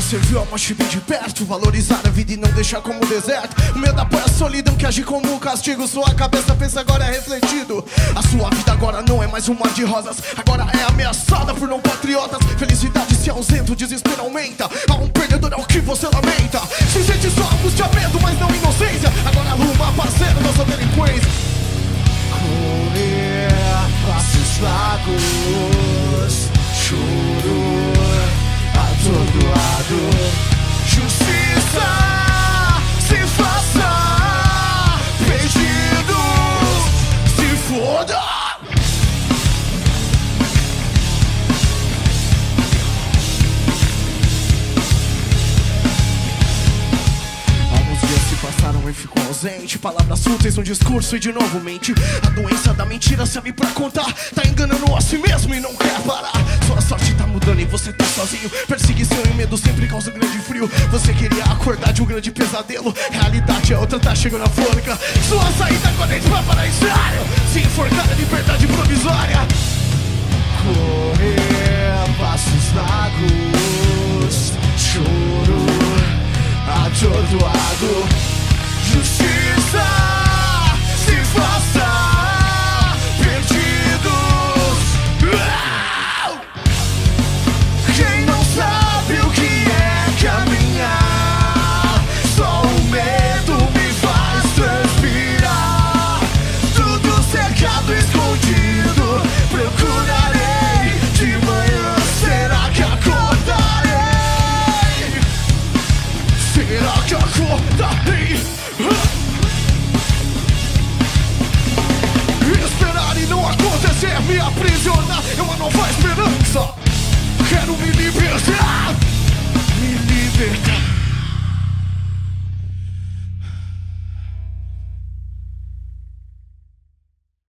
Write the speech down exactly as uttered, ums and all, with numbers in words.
você viu a morte bem de perto, valorizar a vida e não deixar como deserto. O medo apoia a solidão que age como um castigo. Sua cabeça pensa agora é refletido. A sua vida agora não é mais um mar de rosas, agora é ameaçada por não patriotas. Felicidade se ausenta, o desespero aumenta. Há um perdedor, é o que você lamenta. Se sente só angústia, medo, mas não inocência. Agora arruma parceiro da sua delinquência. Correr, passos largos, choro a todo lado. Justiça se faça, pedidos se foda. Passaram e ficou ausente. Palavras fúteis no discurso e de novo mente. A doença da mentira serve pra contar. Tá enganando a si mesmo e não quer parar. Sua sorte tá mudando e você tá sozinho. Perseguição e medo sempre causa um grande frio. Você queria acordar de um grande pesadelo. Realidade é outra, tá chegando a forca. Sua saída agora é pra paraísário. Se enforcar a liberdade provisória. Correr, passos largos, choro a todo lado. Justiça se faça, perdidos. Quem não sabe o que é caminhar, só o medo me faz transpirar. Tudo cercado, escondido, procurarei. De manhã será que acordarei? Será que acordarei? Esperar e não acontecer me aprisionar é uma nova esperança. Quero me libertar, me libertar.